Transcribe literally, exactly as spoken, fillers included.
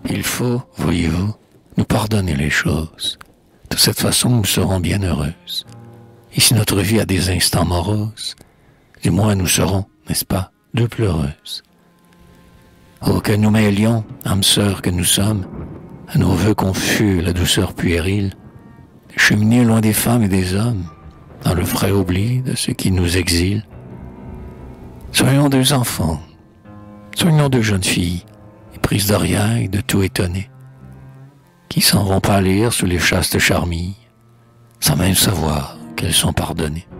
Il faut, voyez-vous, nous pardonner les choses. De cette façon, nous serons bien heureuses. Et si notre vie a des instants moroses, du moins nous serons, n'est-ce pas, deux pleureuses. Oh, que nous mêlions, âmes sœurs que nous sommes, à nos vœux confus, la douceur puérile, cheminer loin des femmes et des hommes, dans le frais oubli de ceux qui nous exilent. Soyons deux enfants, soyons deux jeunes filles, prises de rien et de tout étonnées, qui s'en vont pâlir sous les chastes charmilles, sans même savoir qu'elles sont pardonnées.